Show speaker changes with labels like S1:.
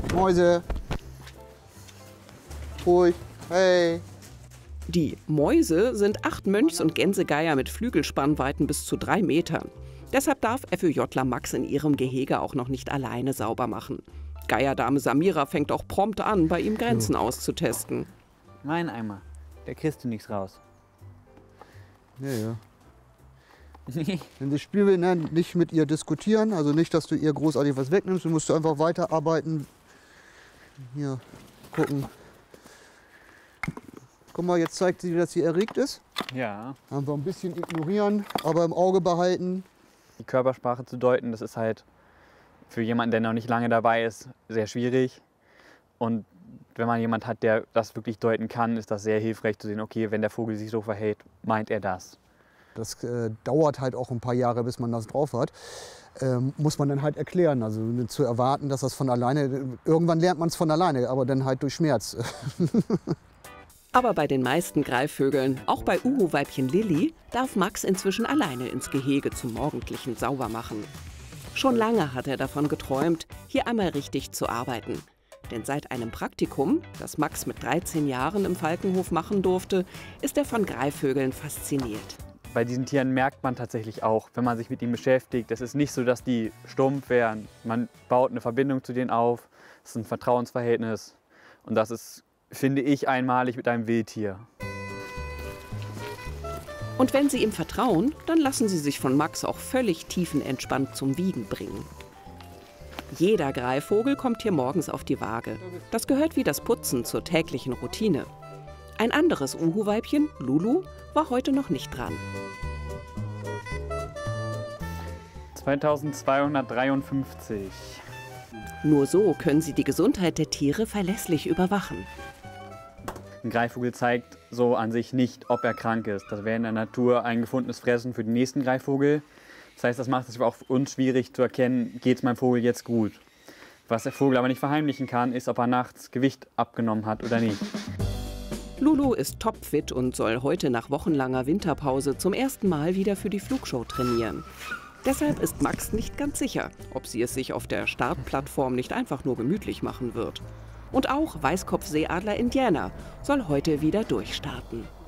S1: Mäuse. Ruhig. Hey.
S2: Die Mäuse sind 8 Mönchs- und Gänsegeier mit Flügelspannweiten bis zu 3 Metern. Deshalb darf FÖJler Max in ihrem Gehege auch noch nicht alleine sauber machen. Geierdame Samira fängt auch prompt an, bei ihm Grenzen auszutesten.
S3: Mein Eimer, da kriegst du nichts raus.
S1: Ja. Wenn sie spielen will, ne, nicht mit ihr diskutieren, also nicht, dass du ihr großartig was wegnimmst, du musst einfach weiterarbeiten. Hier, gucken. Guck mal, jetzt zeigt sie, dass sie erregt ist.
S3: Ja.
S1: Einfach ein bisschen ignorieren, aber im Auge behalten.
S3: Die Körpersprache zu deuten, das ist halt für jemanden, der noch nicht lange dabei ist, sehr schwierig. Und wenn man jemanden hat, der das wirklich deuten kann, ist das sehr hilfreich zu sehen, okay, wenn der Vogel sich so verhält, meint er das.
S1: Das dauert halt auch ein paar Jahre, bis man das drauf hat. Muss man dann halt erklären. Also zu erwarten, dass das von alleine, irgendwann lernt man es von alleine, aber dann halt durch Schmerz.
S2: Aber bei den meisten Greifvögeln, auch bei Uhu-Weibchen Lilly, darf Max inzwischen alleine ins Gehege zum morgendlichen Saubermachen. Schon lange hat er davon geträumt, hier einmal richtig zu arbeiten. Denn seit einem Praktikum, das Max mit 13 Jahren im Falkenhof machen durfte, ist er von Greifvögeln fasziniert.
S3: Bei diesen Tieren merkt man tatsächlich auch, wenn man sich mit ihnen beschäftigt, es ist nicht so, dass die stumpf wären. Man baut eine Verbindung zu denen auf, es ist ein Vertrauensverhältnis und das ist, finde ich, einmalig mit einem Wildtier.
S2: Und wenn Sie ihm vertrauen, dann lassen Sie sich von Max auch völlig tiefenentspannt zum Wiegen bringen. Jeder Greifvogel kommt hier morgens auf die Waage. Das gehört wie das Putzen zur täglichen Routine. Ein anderes Uhu-Weibchen, Lulu, war heute noch nicht dran.
S3: 2253.
S2: Nur so können Sie die Gesundheit der Tiere verlässlich überwachen.
S3: Ein Greifvogel zeigt so an sich nicht, ob er krank ist. Das wäre in der Natur ein gefundenes Fressen für den nächsten Greifvogel. Das heißt, das macht es auch für uns schwierig zu erkennen, geht es meinem Vogel jetzt gut. Was der Vogel aber nicht verheimlichen kann, ist, ob er nachts Gewicht abgenommen hat oder nicht.
S2: Lulu ist topfit und soll heute nach wochenlanger Winterpause zum ersten Mal wieder für die Flugshow trainieren. Deshalb ist Max nicht ganz sicher, ob sie es sich auf der Startplattform nicht einfach nur gemütlich machen wird. Und auch Weißkopfseeadler Indiana soll heute wieder durchstarten.